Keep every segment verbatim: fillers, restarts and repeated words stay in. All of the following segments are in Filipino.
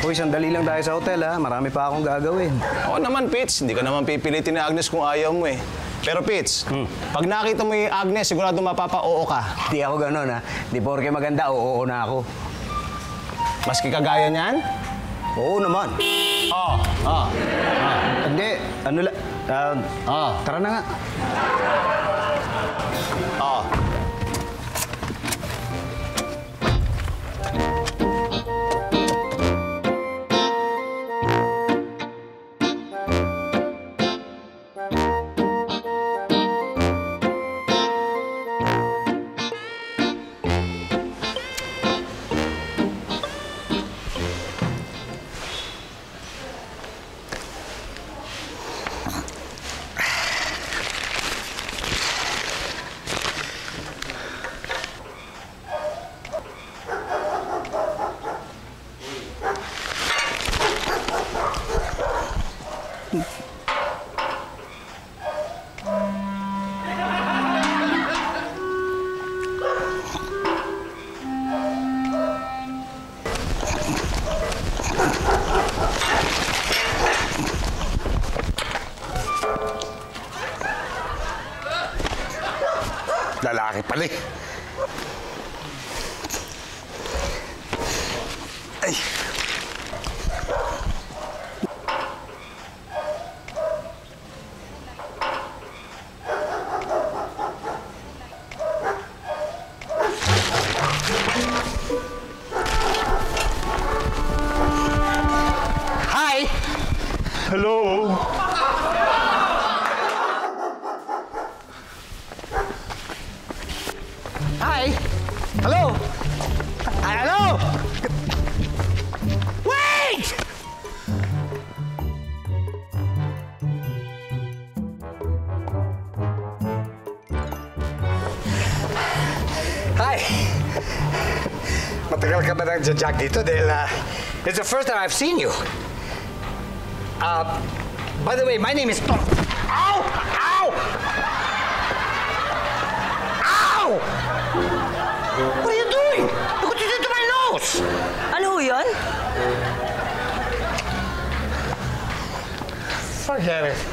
Uy, sandali lang tayo sa hotel, ha? Marami pa akong gagawin. Oo naman, Pits. Hindi ka naman pipilitin ni Agnes kung ayaw mo eh. Pero, Pits, hmm. pag nakita mo yung Agnes, sigurado mapapa-oo ka. Hindi ako ganun, ha? Di porke maganda, oo na ako. Maski kagaya niyan? Oo naman. Oo. Oo. Hindi, ano lang. Uh, Oo. Tara na nga. Oo. Lalaki pala eh. Ay. Hi! Hello? Hi! Hello! Hi, hello! Wait! Hi! Matagal ka ba nang jajag dito dahil uh, it's the first time I've seen you. Uh, by the way, my name is Tom. Ow! Ow! Ow! What are you doing? Look what you did to my nose! Ano ho yun? Forget it.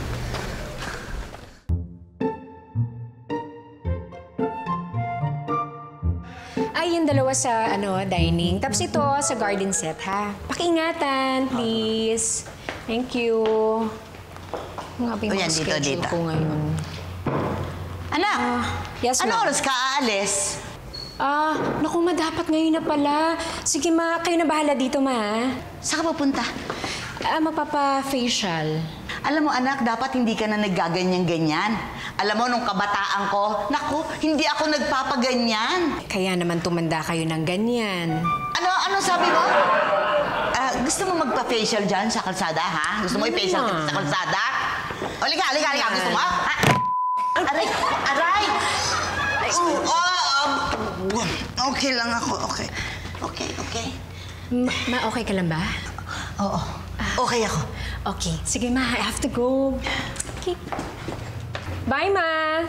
Ay, yung dalawa sa ano dining. Tapos ito sa garden set, ha? Pakiingatan, please. Thank you. Nga ba yung O yan, mga dito, schedule dito. ko ngayon? Anak, Yes, ano ma'am? oras ka aalis? Ah, naku ma, dapat ngayon na pala. Sige ma, kayo na bahala dito ma. Saan ka pupunta? Ah, magpapa-facial. Alam mo anak, dapat hindi ka na naggaganyan-ganyan. Alam mo, nung kabataan ko, naku, hindi ako nagpapaganyan. Kaya naman tumanda kayo ng ganyan. Ano, ano sabi mo? Ah, gusto mo magpa-facial dyan sa kalsada, ha? Gusto mo i-facial kita sa kalsada? O, liga, liga, liga. Gusto mo? Ha? Aray! Aray! Oh, oh, um, okay lang ako, okay. Okay, okay. Ma, ma okay ka lang ba? Oo, okay ako. Okay. Sige ma, I have to go. Okay. Bye ma!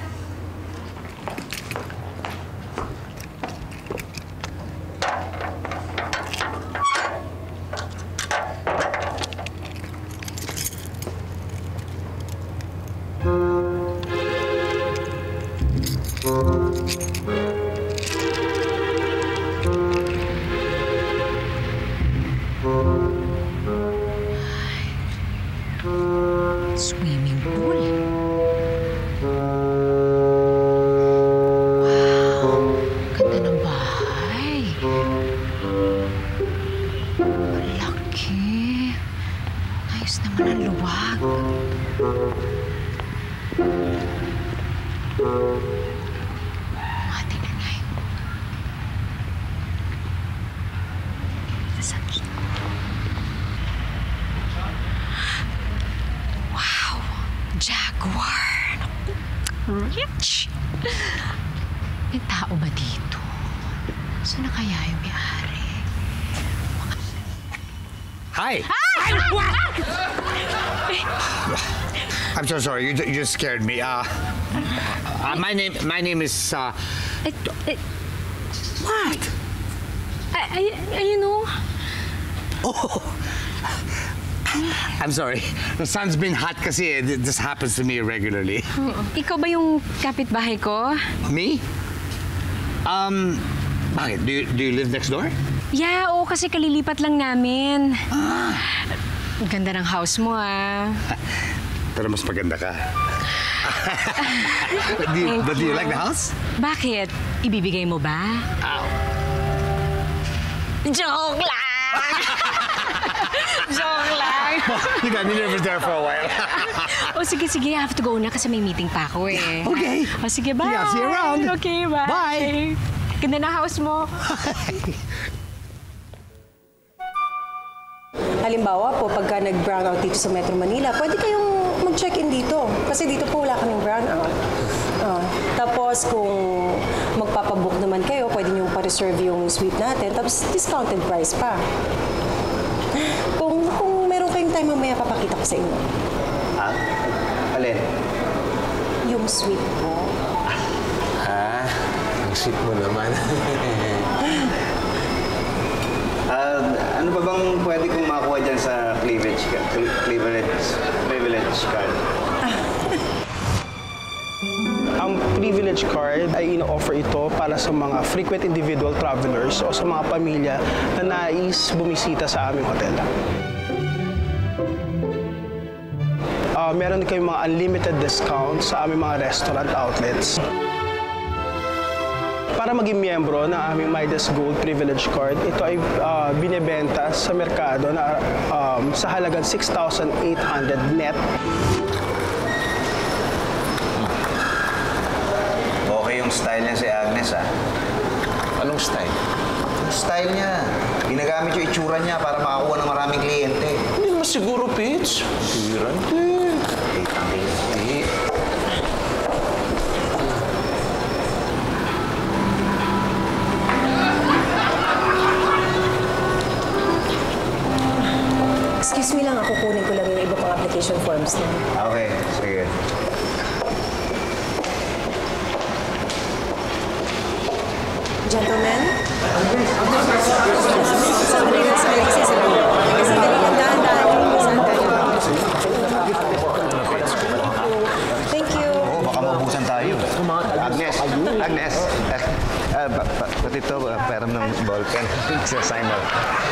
Swimming pool. Wow! Ganda ng bahay. Laki. Ayos naman ang luwag. Mati na nga yun. Sasakit. Wow! Jaguar! Rich! May tao ba dito? Saan na kaya yung may-ari? Hi! I'm so sorry. You, you just scared me. Uh, uh, my name, my name is. Uh, Eh, eh, what? ay, ay, ayun o. Oh, I'm sorry. The sun's been hot kasi. This happens to me regularly. Ikaw ba yung kapitbahay ko? Me? Um, bakit? Do you, do you live next door? Yeah, oo, kasi kalilipat lang namin. Ah. Ganda ng house mo, ah. Pero mas maganda ka. do you, but do you like the house? Bakit? Ibibigay mo ba? Ow. Joke lang! Joke lang! You got me nervous there for a while. O sige, sige. I have to go na kasi may meeting pa ako eh. Okay. O sige, bye! Yeah, see you around. Okay, bye! Bye! Ganda na house mo. Halimbawa po, pagka nag-brown out dito sa Metro Manila, pwede kayong mag-check-in dito. Kasi dito po wala kaming brown out. Uh, tapos kung magpapabook naman kayo, pwede nyo pa-reserve yung suite natin. Tapos discounted price pa. Kung, kung meron kayong time, mamaya papakita ko sa inyo. Ha? Alin? Yung suite po. Ah, ang sweet mo naman. Uh, ano pa bang pwede kong makuha dyan sa cleavage card? Privilege, privilege card? Ang privilege card ay ino-offer ito para sa mga frequent individual travelers o sa mga pamilya na nais bumisita sa aming hotel. Uh, meron din kayong mga unlimited discounts sa aming mga restaurant outlets. Para maging miyembro ng aming Midas Gold Privilege Card, ito ay uh, binebenta sa merkado na um, sa halagang six thousand eight hundred net. Okay yung style niya si Agnes, ah. Anong style? Style niya. Ginagamit yung itsura niya para makakuha ng maraming kliyente. Hindi mo siguro, Pitch. Siran. Eh, Excuse me lang, ako kunin ko lang yung iba pang application forms na. Okay, sige. Gentlemen? Sandali lang, sandali kasi sila. Sandali lang, dahan-dahan. Thank you. Oo, baka maubusan tayo. Agnes, Agnes. Uh, uh, pati ito, uh, peram ng ballpen. Sign mo.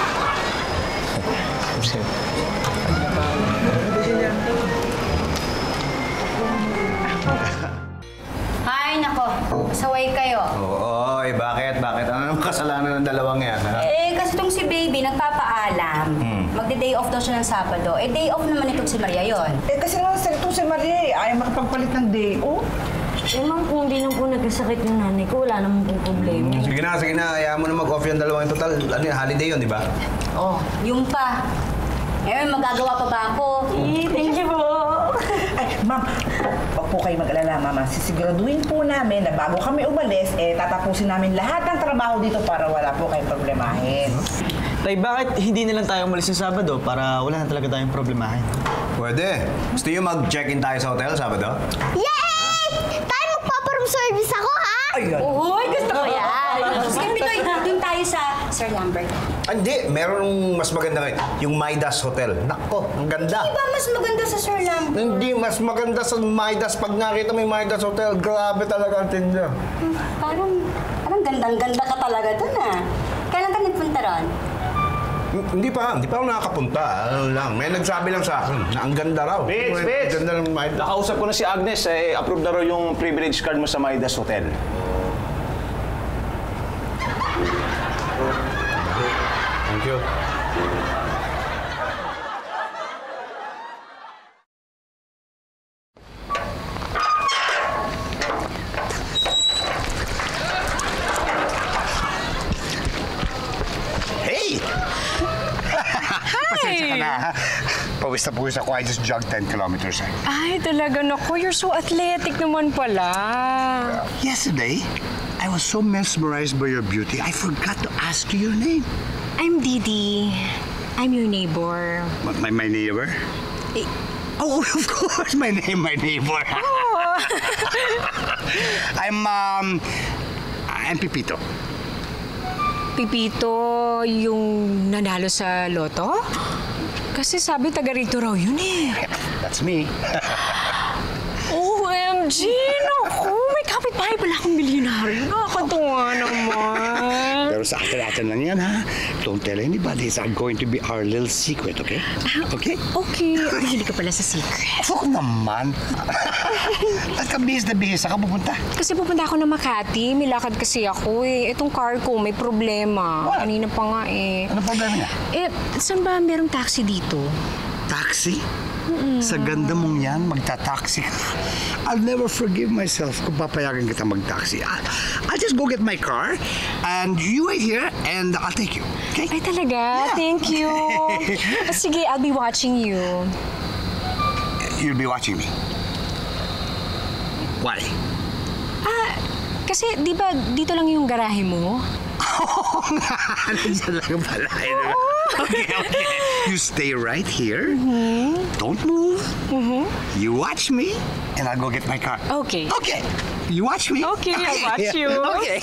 Ay, nako. Saway kayo. Oo, oy, bakit? Bakit? Ano naman kasalanan ng dalawang yan, ha? Eh, kasi itong si Baby nagpapaalam. Hmm. Magde-day off daw siya ng Sabado. Eh, day off naman itong si Maria yon. Eh, kasi naman sa itong si Maria eh, ayaw makapagpalit ng day off. Eh, ma'am, kung hindi lang po nagkasakit yung nanay ko, wala naman pong problema. Sige na, sige na. Ayaw mo na mag-off yung dalawang total. Ano yung holiday yun, di ba? Oh, yung pa. Eh, magagawa pa ba ako? Eh, thank you po. Ay, ma'am, huwag po kayo mag-alala, mama. Sisiguraduhin po namin na bago kami umalis, eh, tatapusin namin lahat ng trabaho dito para wala po kayong problemahin. Tay, bakit hindi na lang tayo umalis ng Sabado para wala na talaga tayong problemahin? Pwede. Gusto nyo mag-check-in tayo sa hotel, Sabado? Yay! Tayo magpaparoom service ako, ha? Ayun. Uy, gusto ko yan. Sige, Pitoy, doon tayo sa Sir Lambert. Ah, hindi. Meron mas maganda ngayon. Yung Midas Hotel. Nako, ang ganda. Di ba mas maganda sa Sir Lambert? Hindi, mas maganda sa Midas. Pag nakita mo yung Midas Hotel, grabe talaga ang tinda. Hmm, parang, parang gandang-ganda ka talaga doon, ah. Kailan ka nagpunta ron? Hindi pa, hindi pa ako nakakapunta. Ano lang, may nagsabi lang sa akin na ang ganda raw. Pitch, Ang Pitch! Ganda ng Midas. Nakausap ko na si Agnes, eh, approve na raw yung privilege card mo sa Midas Hotel. Thank you. Hey! Pasensya ka na, ha? Pawis na pawis ako. I just jogged ten kilometers. Eh. Ay, talaga naku. You're so athletic naman pala. Yesterday, I was so mesmerized by your beauty, I forgot to ask you your name. I'm Didi. I'm your neighbor. My, my, my neighbor? Eh, Oh, of course, my name, my neighbor. oh. I'm, um, I'm Pipito. Pipito, yung nanalo sa loto? Kasi sabi taga rito raw yun eh. That's me. O M G! Naku! May kapitbahay pala akong milyonaryo. Nakakatuwa naman. Pero sa atin-atin lang yan, ha? Don't tell anybody. It's going to be our little secret, okay? Okay? Okay. Mahilig ka pala sa secret. Fuck naman. At kabihis na bihis, saan ka pupunta? Kasi pupunta ako ng Makati. May lakad kasi ako eh. Itong car ko may problema. What? Kanina pa nga eh. Ano problema niya? Eh, saan ba merong taxi dito? Taxi? Mm-mm. Sa ganda mong yan, magta-taxi ka. I'll never forgive myself kung papayagan kita mag-taxi. I'll, I'll just go get my car and you wait here and I'll take you. Okay? Ay, talaga? Yeah. Thank you. Sige, I'll be watching you. You'll be watching me. Why? Ah, kasi di ba dito lang yung garahe mo? Oo nga, nandiyan lang pala. Okay, okay. You stay right here. Mm-hmm. Don't move. Mm-hmm. You watch me, and I'll go get my car. Okay. Okay. You watch me. Okay, I'll watch Yeah. you. Okay.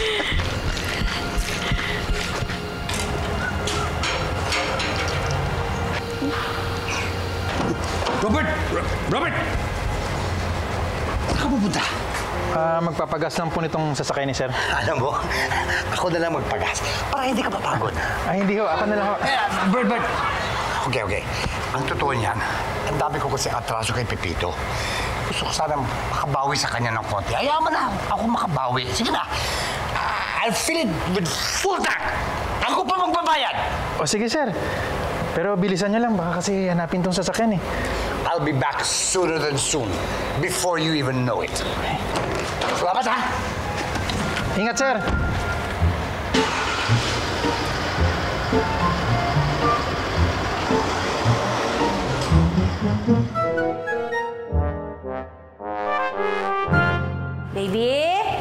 Robert! Ro- Robert! Saan ka pupunta? Ah, magpapagas lang po nitong sasakay ni sir. Alam mo, ako na lang magpagas para hindi ka mapagod. Ay, hindi ho. Ako na lang ho. Eh, Bert, Bert. Okay, okay. Ang totoo niyan, ang dami ko kasi atraso kay Pepito. Gusto ko sana makabawi sa kanya ng konti. Ayaw mo na ako makabawi. Sige na. Uh, I'll fill it with full tank. Ako pa magbabayad. O sige, sir. Pero bilisan niyo lang. Baka kasi hanapin tong sasakyan eh. I'll be back sooner than soon. Before you even know it. Salamat, ha? Ingat, sir. Baby?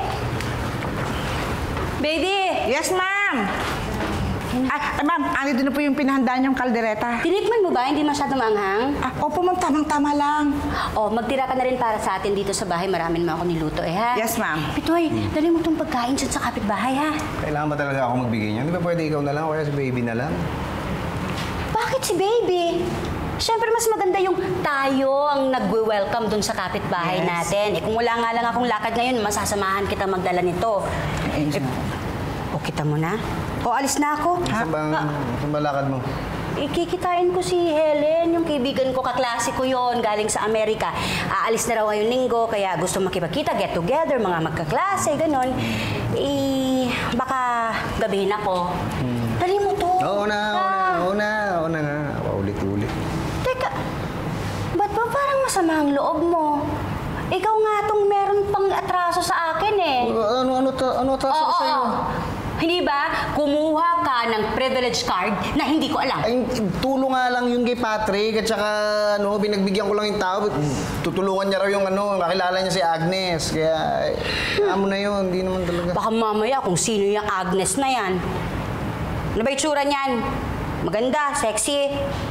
Baby! Yes, ma'am. Ah, ma'am, andito na po yung pinahandaan yung kaldereta. Tinikman mo ba? Hindi masyado maanghang? Ah, opo, ma'am. Tamang-tama lang. Oh, magtira ka na rin para sa atin dito sa bahay. Marami naman ako niluto eh, ha? Yes, ma'am. Pitoy, dali mo itong pagkain dyan sa kapitbahay, ha? Kailangan ba talaga ako magbigay niyan? Di ba pwede ikaw na lang o kaya si baby na lang? Bakit si baby? Siyempre, mas maganda yung tayo ang nag-welcome dun sa kapitbahay Yes. natin. Eh, kung wala nga lang akong lakad ngayon, masasamahan kita magdala nito. Eh, o, kita mo na? O, alis na ako. Saan ba, saan ba lakad mo? Ikikitain ko si Helen, yung kaibigan ko, kaklase ko yon, galing sa Amerika. Aalis na raw ngayong linggo, kaya gusto makipagkita, get together, mga magkaklase, ganon. Eh, baka gabihin ako. Hmm. Dali mo to. Oo na, oo na, oo na, oo na nga. Paulit-ulit. Teka, ba't ba parang masama ang loob mo? Ikaw nga tong meron pang atraso sa akin eh. Ano, ano, to, ano atraso Oo, ko sa'yo? oo. Hindi ba? Kumuha ka ng privilege card na hindi ko alam. Ay, tulong nga lang yun kay Patrick at saka ano, binagbigyan ko lang yung tao. Tutulungan niya raw yung ano, kakilala niya si Agnes. Kaya, eh, amo na yun, hindi naman talaga. Baka mamaya kung sino yung Agnes na yan. Ano ba itsura niyan? Maganda, sexy.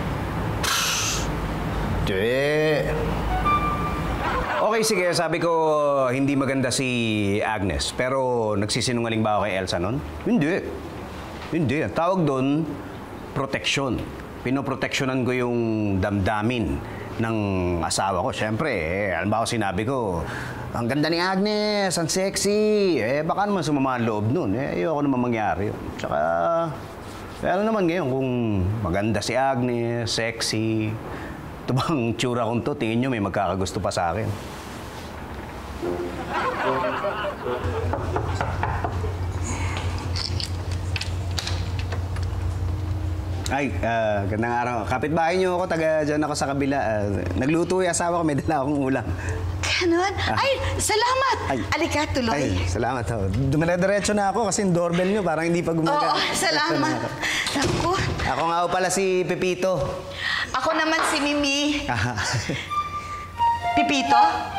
Di. Okay, sige. Sabi ko, hindi maganda si Agnes. Pero nagsisinungaling ba ako kay Elsa nun? Hindi. Hindi. Ang tawag doon, proteksyon. Pinoproteksyonan ko yung damdamin ng asawa ko. Siyempre, eh, alam ba ako sinabi ko, ang ganda ni Agnes, ang sexy. Eh, baka naman sumama ang loob nun. Eh, ayoko naman mangyari yun. Tsaka, eh, alam naman ngayon kung maganda si Agnes, sexy. Ito bang tsura kong to, tingin nyo may magkakagusto pa sa akin. Ay, uh, gandang araw. Kapitbahay niyo ako, taga dyan ako sa kabila. Uh, nagluto yung asawa ko, may dala akong ulam. Ganon? Ah. Ay, salamat! Ay. Alika, tuloy. Ay, salamat. Oh. Dumire-diretso na ako kasi yung doorbell niyo parang hindi pa gumagana. Oo, salamat. Naku, Ako nga ho pala si Pepito. ako naman si Mimi. Ah, Pipito?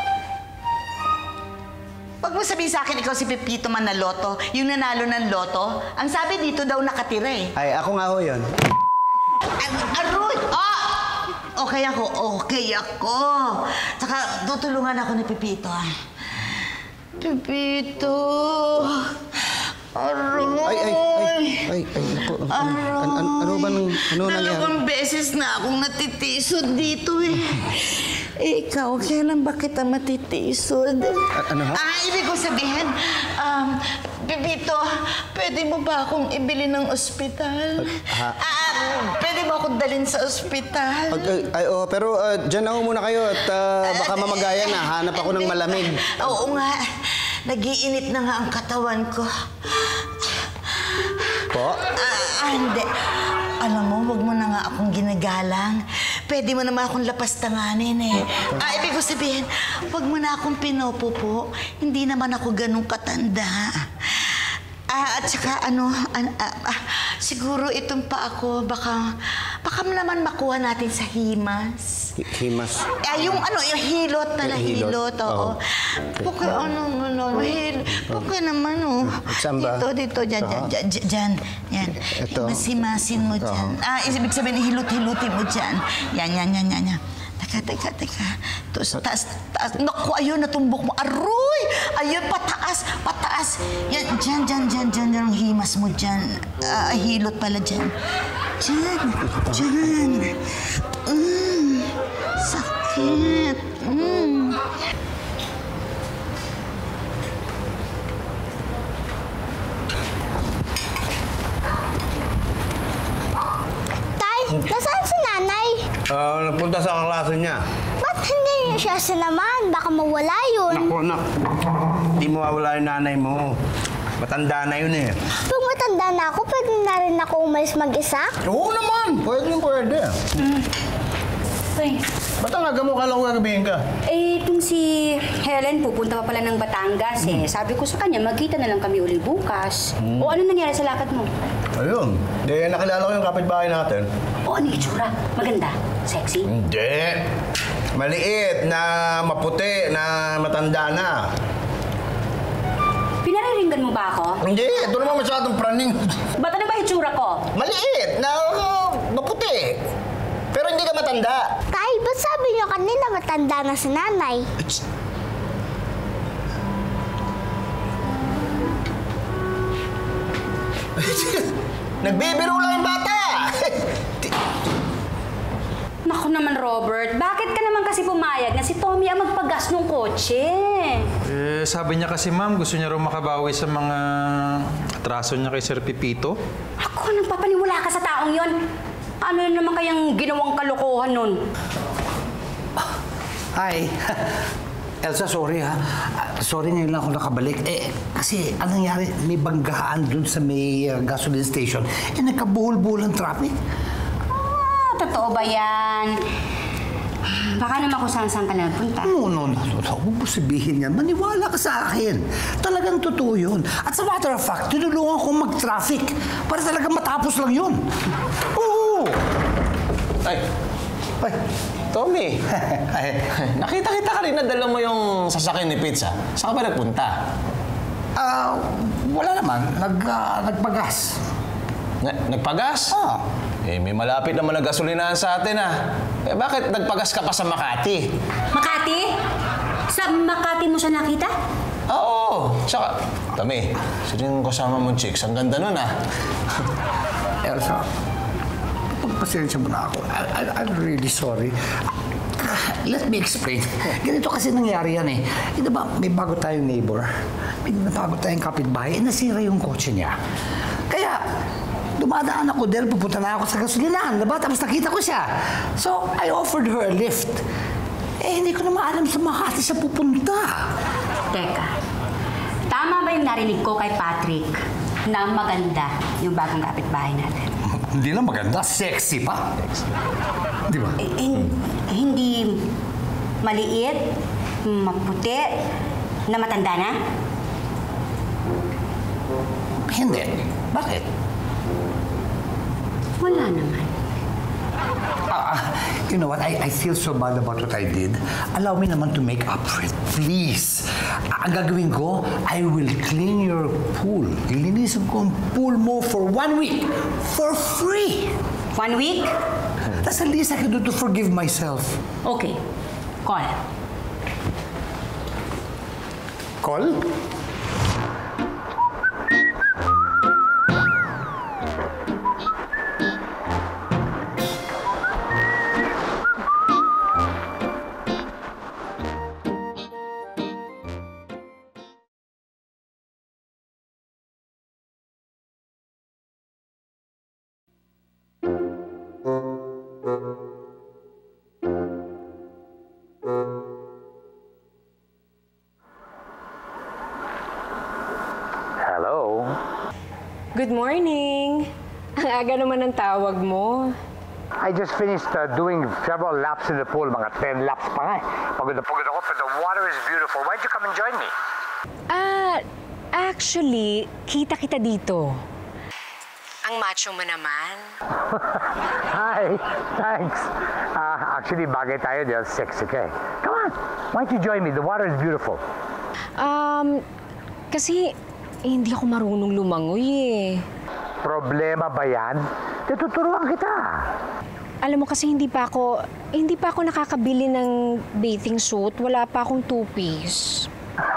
Huwag mo sabihin sa akin ikaw si Pepito Manaloto, yung nanalo ng loto. Ang sabi dito daw nakatira eh. Ay, ako nga ho yun. Aroy! Oh! Okay ako, okay ako. Saka tutulungan ako ni Pepito ah. Pepito, Aroy! Ay, ay, ay, ay, ay, naku. Ano, ano, ano, ano ba nang, ano nangyari? Dalawang beses na akong natitisod dito eh. Eh, ikaw, kailan ba kita matitisod? A- ano ha? Ah, ibig ko sabihin, um, Pipito, pwede mo ba akong ibili ng ospital? Ha? Ah, pwede mo akong dalhin sa ospital? Ay, ay, ay, oh, pero uh, dyan ako muna kayo at uh, baka mamagaya na. Hanap ako ng malamig. Oo nga. Nagiinit na nga ang katawan ko. Po? Ah, hindi. Alam mo, wag mo na nga akong ginagalang. Pwede mo naman akong lapastanganin eh. Ah, ibig ko sabihin, wag mo na akong pinopopo. Hindi naman ako ganun katanda. Ah, at saka ano, an, ah, ah, siguro itong pa ako, baka, baka naman makuha natin sa himas. Himas? Ah, yung ano, yung hilot na na Hilot? hilot, oo. Oo. Puka, ano, ano, hilot. Puka naman, oh. Saan ba? Dito, dito, dyan, dyan, Aha. dyan, dyan, dyan. Yan. Ito? Masimasin mo dyan. Ah, ibig sabihin, hilot-hilutin mo dyan. Yan, yan, yan, yan, yan. Teka, teka, teka. Tapos, taas, taas. Naku, ayun, natumbok mo. Aroy! Ayun, pataas, pataas. Yan, dyan, dyan, dyan, dyan, dyan, ang himas mo dyan. Ah, hilot pala dyan. Dyan, dyan. Mm, sakit. Mm. Tay, nasaan si nanay? Ah, nagpunta sa klase niya. Ba't hindi niyo siya sinaman? Baka mawala yun. Naku, anak. Hindi mo mawala yung nanay mo. Matanda na yun eh. Pag matanda na ako, pwede na rin ako umalis mag-isa? Oo naman. Pwede yung pwede. Ay, Ba't ang aga mo kala ko gagabihin ka? eh, itong si Helen pupunta pa pala ng Batangas eh. Sabi ko sa kanya, magkita na lang kami uli bukas. O ano nangyari sa lakad mo? Ayun. Di, nakilala ko yung kapitbahay natin. O ano yung itsura? Maganda? Sexy? Hindi. Maliit na maputi na matanda na. Pinariringgan mo ba ako? Hindi. Ito naman masyadong praning. Ba't ano ba yung itsura ko? Maliit na uh, maputi. Pero hindi ka matanda. Tay, ba't sabi niyo kanina matanda na si nanay? Nagbibiro lang yung bata. Naku naman, Robert. Bakit ka naman kasi pumayag na si Tommy ang magpagas ng kotse? Eh, sabi niya kasi, ma'am, gusto niya raw makabawi sa mga atraso niya kay Sir Pipito. Ako, nagpapaniwala ka sa taong yon. Ano naman kayang ginawang kalokohan nun? Hi. Elsa, sorry ha. Ah, sorry ngayon lang ako nakabalik. Eh, kasi anong nangyari? May banggaan dun sa may uh, gasoline station. Eh, nagkabuhol-buhol ang traffic. Ah, totoo ba yan? Baka naman kung saan-saan ka na nagpunta. No, no, no, no. Huwag mo sabihin yan. Maniwala ka sa akin. Talagang totoo yun. At sa matter of fact, tinulungan ko mag-traffic para talagang matapos lang yun. Oo! Ay, ay, Tommy. Ay, nakita-kita ka rin na dala mo yung sasakyan ni Pizza. Saan ka ba nagpunta? Ah, wala naman. Nag, ah, nagpagas. Na- nagpagas? Ah. Eh, may malapit naman na gasolinahan sa atin ah. Eh, bakit nagpagas ka pa sa Makati? Makati? Sa Makati mo siya nakita? Oo. Tsaka, Tommy, sino yung kasama mong chicks? Ang ganda nun ah. Elsa, pagpasensya mo na ako. I, I, I'm really sorry. Let me explain. Ganito kasi nangyari yan eh. Eh, diba, may bago tayong neighbor. May bago tayong kapitbahay. Eh, nasira yung kotse niya. Kaya, dumadaan ako dahil pupunta na ako sa gasolinahan. Diba? Tapos nakita ko siya. So, I offered her a lift. Eh, hindi ko na maalam sa Makati siya pupunta. Teka, tama ba yung narinig ko kay Patrick na maganda yung bagong kapitbahay natin? Hindi lang maganda, sexy pa. Di ba? Eh, hin- hindi maliit, maputi, na matanda na? Hindi. Bakit? Wala naman. Ah, ah, you know what? I, I feel so bad about what I did. Allow me naman to make up for it. Please. Ah, ang gagawin ko, I will clean your pool. Lilinisin ko ang pool mo for one week. For free. One week? That's the least I can do to forgive myself. Okay. Call. Call? Hello? Good morning. Ang aga naman ng tawag mo. I just finished uh, doing several laps in the pool, mga ten laps pa nga. eh. Pagod na pagod ako, but the water is beautiful. Why don't you come and join me? Ah, actually, kita kita dito. Ang macho mo naman. Hi, thanks. Uh, actually, bagay tayo dahil sexy ka eh. Come on, why don't you join me? The water is beautiful. Um, kasi eh, hindi ako marunong lumangoy eh. Problema ba yan? Tuturuan kita. Alam mo kasi hindi pa ako, hindi pa ako nakakabili ng bathing suit. Wala pa akong two-piece.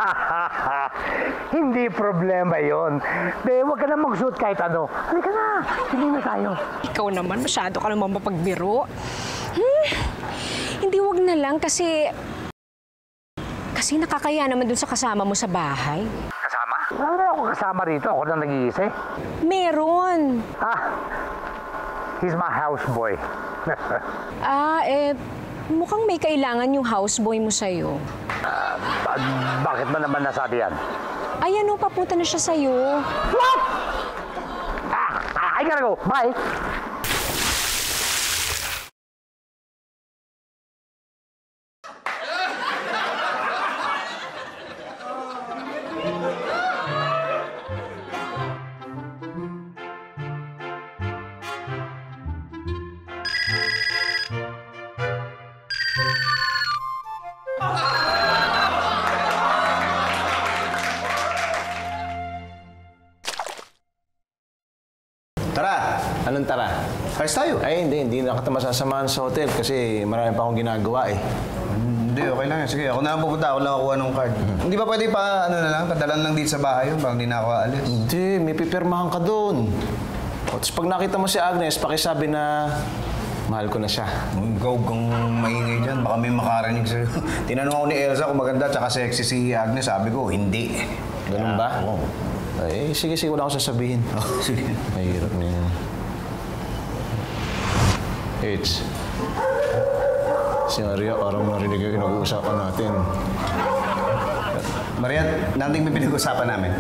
Hindi problema yon. De, huwag ka na magsuot kahit ano. Halika na, hindi na tayo. Ikaw naman, masyado ka naman mapagbiro. Hmm, hindi wag na lang kasi... Kasi nakakaya naman dun sa kasama mo sa bahay. Kasama? Wala na ako kasama rito. Ako na nag-iisa eh. Meron. Ah, he's my houseboy. Ah, eh, mukhang may kailangan yung houseboy mo sa'yo. Uh, bakit ba naman nasabi yan? Ay, ano, papunta na siya sa'yo. What? Ah, I gotta go. Bye. Tara! Anong tara? Ayos tayo. Ay, hindi. Hindi na kita masasamahan sa hotel kasi marami pa akong ginagawa eh. Hindi, okay lang. Sige, ako na ang pupunta. Ako lang kukuha ng card. Hindi ba pwede pa, ano na lang, padalan lang dito sa bahay yun, parang di na ako aalis. Hindi, may pipirmahan ka doon. Tapos pag nakita mo si Agnes, pakisabi na mahal ko na siya. Ikaw kang maingay dyan, baka may makarinig sa'yo. Tinanong ako ni Elsa kung maganda tsaka sexy si Agnes, sabi ko, hindi. Ganun ba? Oo. Ay, sige, sige, wala akong sasabihin. Oh, sige. Mahirap na yan. H. Si Maria, parang narinig yung pinag-uusapan natin. Maria, nating may pinag-usapan namin.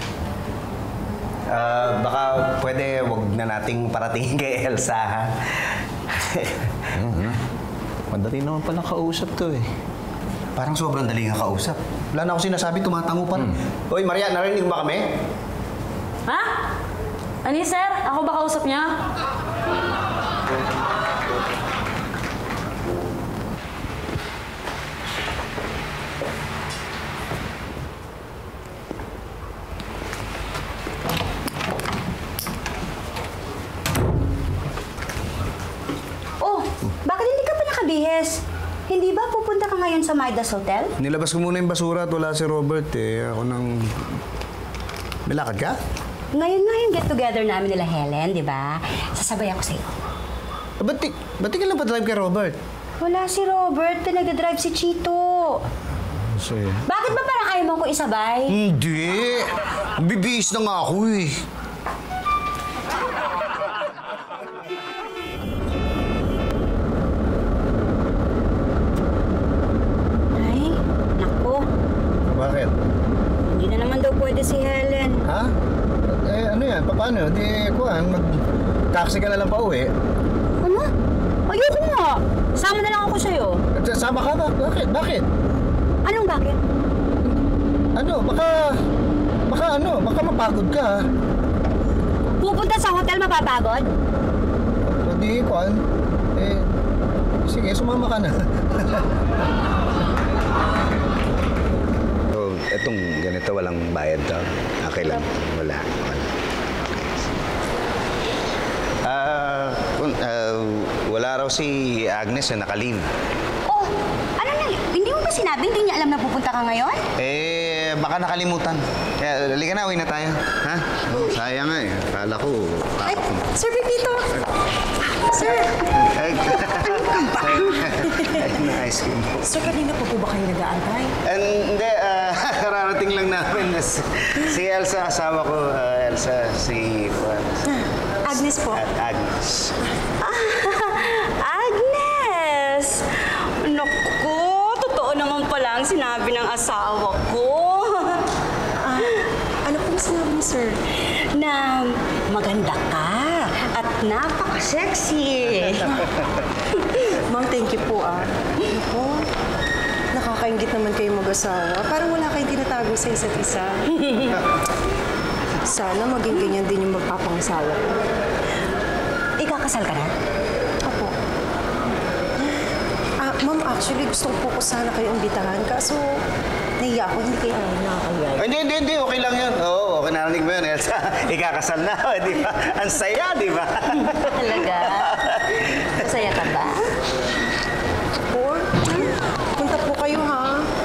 Ah, baka pwede wag na nating paratingin kay Elsa, ha? mm-hmm. Madali naman pala kausap to eh. Parang sobrang dali nga kausap. Wala na ako sinasabi, tumatango pa. Hmm. Hoy, Maria, narinig mo ba kami? Ha? Ani, sir? Ako ba kausap niya? Oh, bakit hindi ka pa nakabihis? Hindi ba pupunta ka ngayon sa Midas Hotel? Nilabas ko muna yung basura at wala si Robert eh. Ako nang... May lakad ka? Ngayon nga yung get-together namin nila Helen, di ba? Sasabay ako sa'yo. Ah, ba't di, ba't di ka lang pa-drive kay Robert? Wala si Robert, pinag-drive si Chito. Sa'yo? Bakit ba parang ayaw mo ko isabay? Hindi! Bibihis na nga ako eh. Ay, naku. Bakit? Hindi na naman daw pwede si Helen. Ha? Eh, ano yan? Paano? Di, kuhan, mag-taxi ka na lang pa uwi. Ano? Ayoko nga. Sama na lang ako sa'yo. Sama ka ba? Bakit? Bakit? Anong bakit? Ano? Baka... Baka ano? Baka mapagod ka. Pupunta sa hotel mapapagod? Hindi, kuhan. Eh, sige, sumama ka na. Oh, etong ganito, walang bayad to. Okay lang. Wala. Wala. Ah, kun- ah, wala raw si Agnes na naka-leave. Oh, ano na? Hindi mo ba sinabi? Hindi niya alam na pupunta ka ngayon? Eh, baka nakalimutan. Kaya, halika na, uwi na tayo. Ha? Sayang nga eh. Akala ko... Ay, Sir Pepito! Sir! Ay, nice cream. Sir, kanina po po ba kayo nag-aantay? And, hindi, ah, kararating lang namin. Si, si Elsa, asawa ko. ah, Elsa, si... Uh, Agnes po. At Agnes. Agnes! Naku, sinabi ng asawa ko. Ah, ano po sinabi mo, sir? Na maganda ka at napaka-sexy. Ma'am, thank you po ah. Ano po? Nakakaingit naman kayo mag-asawa. Parang wala kayong tinatago sa isa't isa. Sana maging ganyan din yung magpapangasawa ko. Ikakasal ka na? Opo. Ah, ma'am, actually, gusto ko po ko sana kayo imbitahan. Kaso, nahiya ako, hindi kayo nakakaya. Hindi, hindi, hindi. Okay lang yan. Oo, okay, narinig mo yun, Elsa. Ikakasal na, di ba? Ang saya, di ba? Talaga? Masaya ka ba? Or, punta po kayo, ha?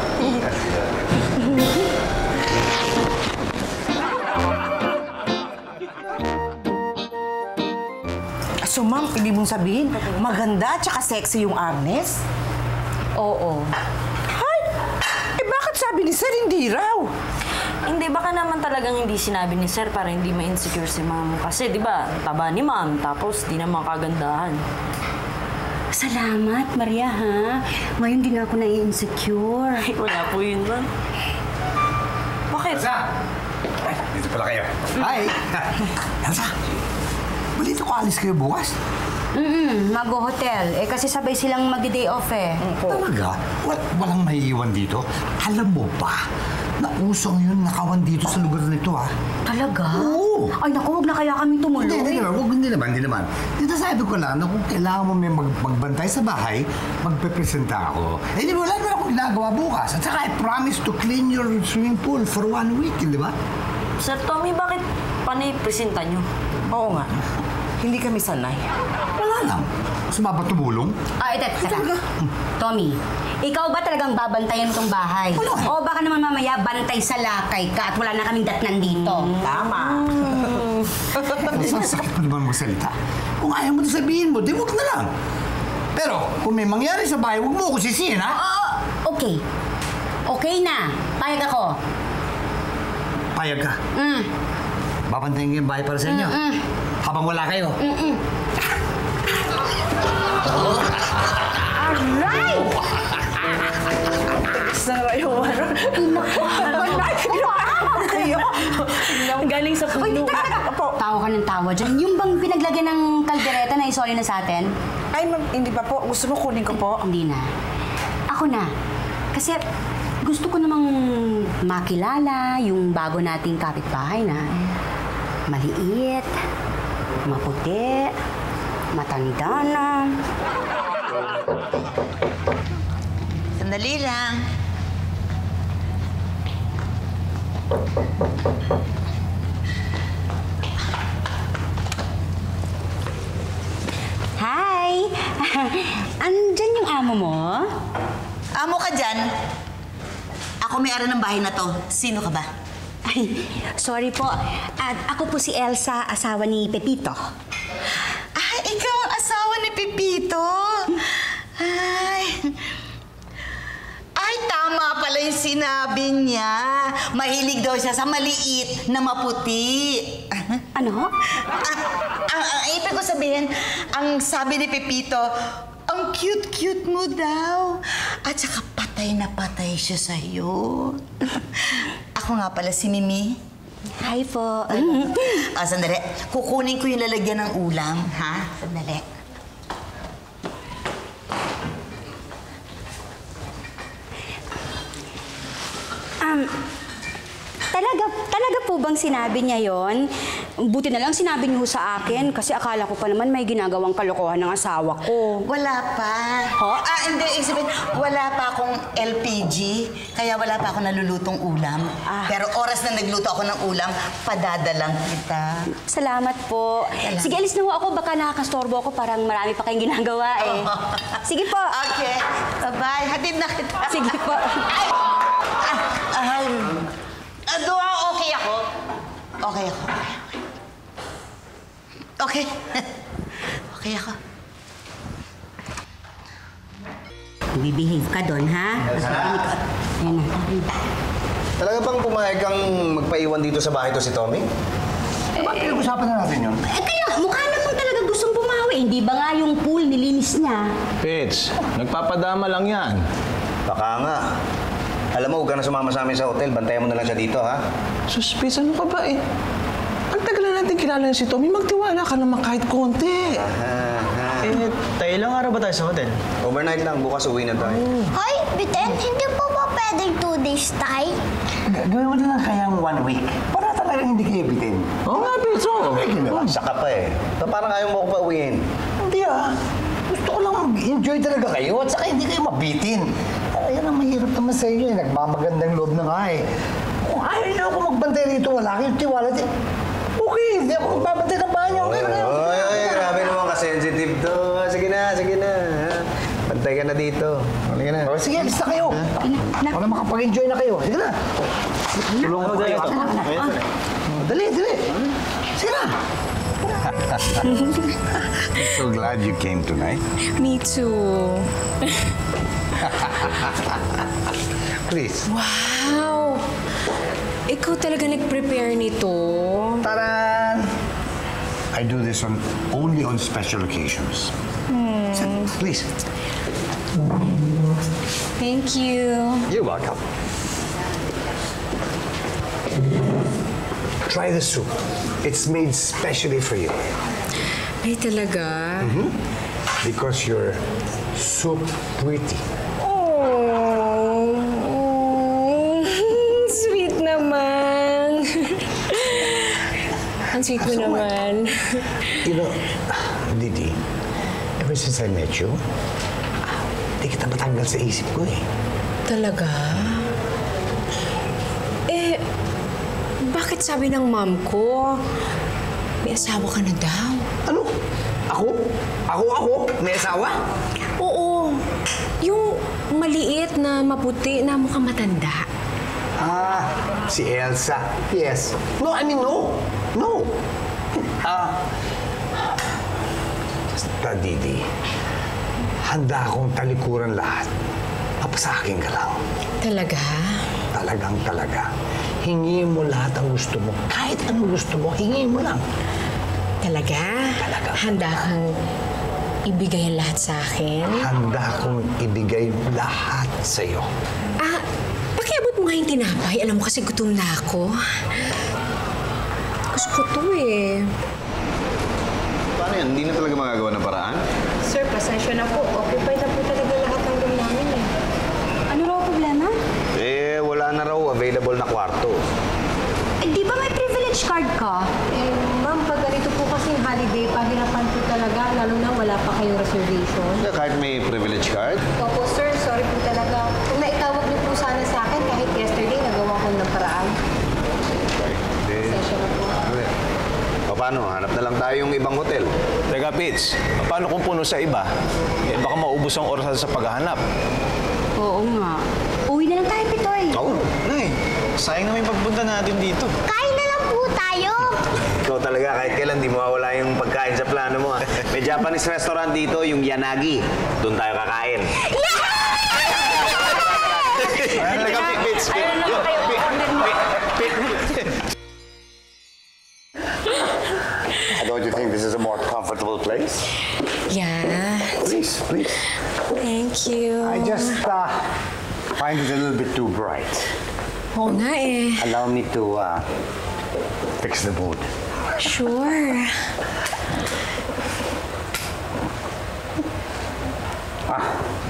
So, ma'am, hindi mong sabihin, maganda at saka sexy yung Agnes? Oo. Ay! Eh, bakit sabi ni Sir hindi raw? Hindi, baka naman talagang hindi sinabi ni Sir para hindi ma-insecure si Ma'am. Kasi, di ba, taba ni Ma'am, tapos di naman kagandahan. Salamat, Maria, ha? Ngayon din ako nai-insecure. Ay, wala po yun, Ma'am. Bakit? Elsa! Ay, dito pala kayo. Hi! Elsa! Balito ko alis kayo bukas? Mm-mm, mag-hotel. Eh, kasi sabay silang mag-day off, eh. Talaga? Wal walang maiiwan dito? Alam mo ba, na uso ngayon nakawan dito sa lugar na ito, ha? Talaga? Oo! Ay, naku, huwag na kaya kami tumuloy. Hindi, hindi naman. Huwag, hindi naman, hindi naman. Dito sabi ko lang na kung kailangan mo may mag magbantay sa bahay, magpepresenta ako. Eh, di ba, wala naman akong ginagawa bukas. At saka, I promise to clean your swimming pool for one week, di ba? Sir Tommy, bakit pani-presenta nyo? Oo nga. Hindi kami sanay. Wala lang. Gusto ba tumulong? Ah, ito, teka. Tommy, ikaw ba talagang babantayan itong bahay? Wala. O baka naman mamaya bantay sa lakay ka at wala na kaming datnan dito? Tama. Masasakit mo naman magsalita. Kung ayaw mo ito sabihin mo, di wag na lang. Pero, kung may mangyari sa bahay, huwag mo ako sisihin, ha? Oo, okay. Okay na. Payag ako. Payag ka. Mm. Babantayan ko yung bahay para sa inyo. Mm-mm. Habang wala kayo. Mm-mm. Aray! Sara yung ano? Galing sa puno. Tawa ka ng tawa dyan. Yung bang pinaglagyan ng kaldereta na isoli na sa atin? Ay, ma'am, hindi pa po. Gusto mo kunin ko po? Hindi na. Ako na. Kasi gusto ko namang makilala yung bago nating kapitbahay na maliit, maputi, matanda na. Sandali lang. Hi! Andyan yung amo mo? Amo ka dyan? Ako may-ari ng bahay na to. Sino ka ba? Ay, sorry po. At ako po si Elsa, asawa ni Pepito. Ah, ikaw ang asawa ni Pepito? Ay... Ay, tama pala yung sinabi niya. Mahilig daw siya sa maliit na maputi. Ano? Ang, ang, ang ibig ko sabihin, ang sabi ni Pepito, ang cute-cute mo daw. At saka patay na patay siya sa'yo. Ako nga pala si Mimi. Hi po. Ah, sandali. Kukunin ko yung lalagyan ng ulam, ha? Sandali. Um, talaga, talaga po bang sinabi niya yon? Buti na lang sinabi niyo sa akin kasi akala ko pa naman may ginagawang kalokohan ng asawa ko. Wala pa. Ho? Ah, hindi. Isipin, wala pa akong L P G, kaya wala pa ako nalulutong ulam. Ah. Pero oras na nagluto ako ng ulam, padadalang kita. Salamat po. Salamat. Sige, alis na ho ako. Baka nakakastorbo ako. Parang marami pa kayong ginagawa eh. Sige po. Okay. Bye-bye. Hatid na kita. Sige po. Ay! Ah, ay. Ah, Dua, okay ako. Okay ako. Okay. Okay ako. Bibihave ka doon, ha? Ayan na. Talaga bang pumayag kang magpaiwan dito sa bahay to si Tommy? Eh, bakit pinag-usapan na natin yun? Eh, kaya mukha naman talaga gustong bumawi. Hindi ba nga yung pool nilinis niya? Pitch, nagpapadama lang yan. Baka nga. Alam mo, huwag ka na sumama sa amin sa hotel. Bantayan mo na lang siya dito, ha? Suspis, ano ka ba eh? Ang tagal na natin kilala si Tommy. Magtiwala ka naman kahit konti. Eh, tayo ilang araw ba tayo sa hotel? Overnight lang. Bukas uwi na tayo. Hoy, Biten, hindi po ba pwedeng two days tayo? Gawin mo na lang kayang one week. Para talagang hindi kayo bitin. Oo nga, Pitso. Saka pa eh. So, parang ayaw mo ko pa uwiin. Hindi ah. Gusto ko lang mag-enjoy talaga kayo at saka hindi kayo mabitin. Ay, yan ang mahirap naman sa inyo eh. Nagmamagandang loob na nga eh. Kung ayaw niyo ako magbantay rito, wala kayong tiwala. Okay, hindi ako magbabantay ng banyo. Okay na kayo. Oy, oy, grabe naman ka-sensitive to. Sige na, sige na. Bantay ka na dito. Halika na. O, sige, alis na kayo. Para makapag-enjoy na kayo. Sige na. Tulungan ko kayo. Dali, dali. Sige na. I'm so glad you came tonight. Me too. Please. Wow! Ikaw talaga nag-prepare nito. Taran! I do this on only on special occasions. Hmm. Please. Thank you. You're welcome. Try the soup. It's made specially for you. Ay, talaga? Mm-hmm. Because you're so pretty. Oh, sweet naman. Ang sweet mo naman. You know, Didi, ever since I met you, hindi kita matanggal sa isip ko eh. Talaga? Eh, bakit sabi ng mom ko, may asawa ka na daw? Ano? Ako? Ako, ako? May asawa? Oo. Yung maliit na maputi na mukhang matanda. Ah, si Elsa. Yes. No, I mean, no. No. Ah. Basta, Didi, handa akong talikuran lahat. Papasakin ka lang. Talaga? Talagang talaga. Hingiin mo lahat ang gusto mo. Kahit anong gusto mo, hingiin mo lang. Talaga? Talaga. Handa kang ibigay ang lahat sa akin? Handa akong ibigay lahat sa'yo. Ah, pakiabot mo nga yung tinapay. Alam mo kasi gutom na ako. Gusto ko to eh. Paano yan? Hindi na talaga magagawa ng paraan? Sir, pasensya na po. Occupied na po talaga lahat ng room namin eh. Ano raw problema? Eh, wala na raw available na kwarto. Eh, di ba may privilege card ka? Eh, ma'am, pag ganito po kasing holiday, pahirapan po talaga, lalo na wala pa kayong reservation. Kahit may privilege card? Opo, sir, sorry po talaga. Kung naitawag niyo po sana sa akin, kahit yesterday, nagawa ko ng paraan. Pasensya na po. O paano? Hanap na lang tayo yung ibang hotel. Teka, Pits, paano kung puno sa iba? Eh, baka maubos ang oras sa paghahanap. Oo nga. Uwi na lang tayo, Pitoy. Oo. Nay, sayang naman yung pagpunta natin dito. Kain na lang po tayo. Ikaw talaga, kahit kailan di mawawala yung pagkain sa plano mo. May Japanese restaurant dito, yung Yanagi. Doon tayo kakain. Talaga, Pits. Ayun na kayo order mo. Don't you think this is a more comfortable place? Yeah. Please, please. Thank you. I just uh, find it a little bit too bright. Oo nga eh. Allow me to uh, fix the mood. Sure. Ah.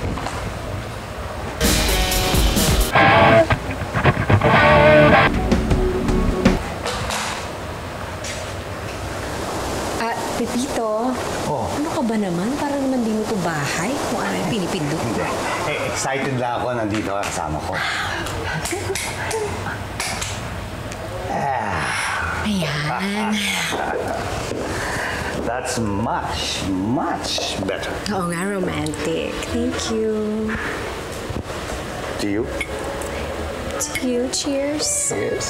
Ah, Pepito. Oh. Ano ka ba naman? Para naman di mo to bahay. Kung ano yung pinipindot mo. Hindi. Eh, excited lang ako nandito ka kasama ko. Ayan. That's much, much better. Oo nga, romantic. Thank you. To you? To you. Cheers. Yes.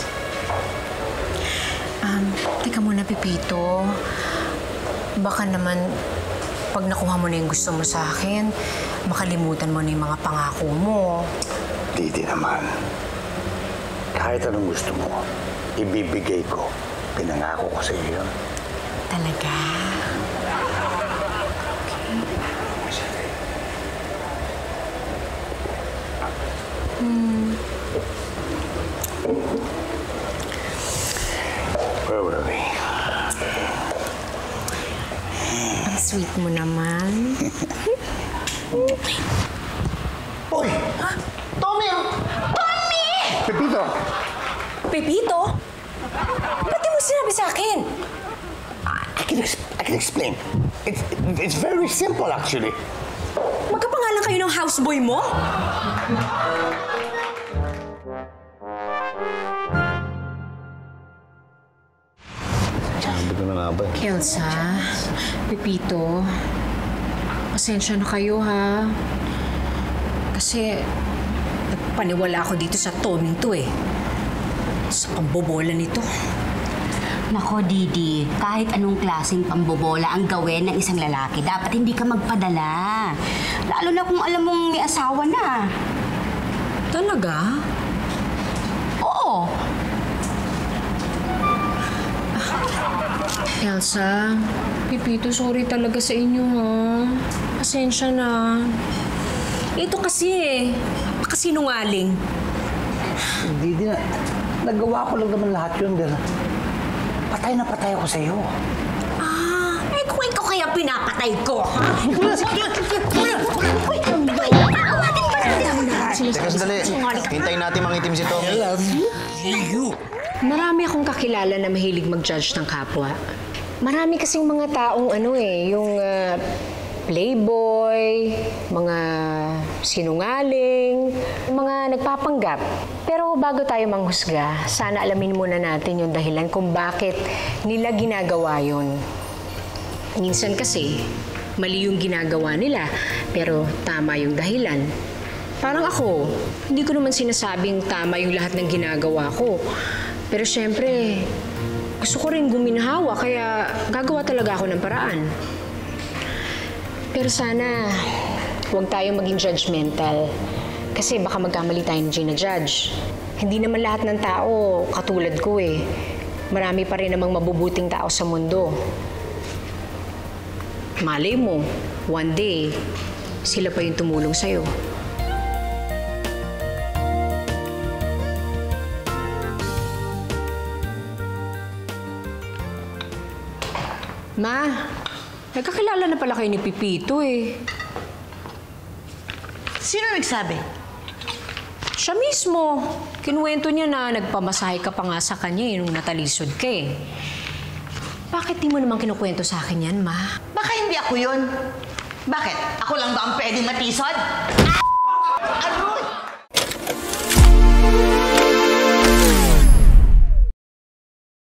Um, teka muna, Pepito. Baka naman, pag nakuha mo na yung gusto mo sa akin, makalimutan mo na yung mga pangako mo. Didi naman. Kahit anong gusto mo, ibibigay ko. Pinangako ko sa iyo yun. Talaga? Okay. Hmm. Where were we? Ang sweet mo naman. Uy! Tommy! Tommy! Pepito! Pepito? Ba't di mo sinabi sa akin? I can, ex- I can explain. It's, it's very simple, actually. Magkapangalan kayo ng houseboy mo? Sabi ko na nga ba? Elsa, Pepito, pasensya na kayo ha. Kasi nagpaniwala ako dito sa Toming to eh. Sa pambobola nito. Nako, Didi, kahit anong klaseng pambobola ang gawin ng isang lalaki, dapat hindi ka magpadala. Lalo na kung alam mong may asawa na. Talaga? Oo. Elsa, Pepito, sorry talaga sa inyo ha. Pasensya na. Ito kasi eh, napakasinungaling. Hindi din na. Nagawa ko lang naman lahat yun, pero patay na patay ako sa iyo. Ah, eh kung ikaw kaya pinapatay ko, ha? Teka, sandali. Hintayin natin mangitim si Tommy. I love you. Marami akong kakilala na mahilig mag-judge ng kapwa. Marami kasing mga taong ano eh, yung uh, playboy, mga sinungaling, mga nagpapanggap. Pero bago tayo manghusga, sana alamin muna natin yung dahilan kung bakit nila ginagawa yun. Minsan kasi, mali yung ginagawa nila, pero tama yung dahilan. Parang ako, hindi ko naman sinasabing tama yung lahat ng ginagawa ko. Pero syempre, gusto ko rin guminhawa, kaya gagawa talaga ako ng paraan. Pero sana, huwag tayo maging judgmental. Kasi baka magkamali tayo ng gina-judge. Hindi naman lahat ng tao katulad ko eh. Marami pa rin namang mabubuting tao sa mundo. Malay mo, one day, sila pa yung tumulong sa'yo. Ma, nagkakilala na pala kayo ni Pepito eh. Sino nagsabi? Siya mismo. Kinuwento niya na nagpamasahe ka pa nga sa kanya eh, nung natalisod ka eh. Bakit di mo naman kinukwento sa akin yan, Ma? Baka hindi ako yun. Bakit? Ako lang ba ang pwedeng matisod? Aroy!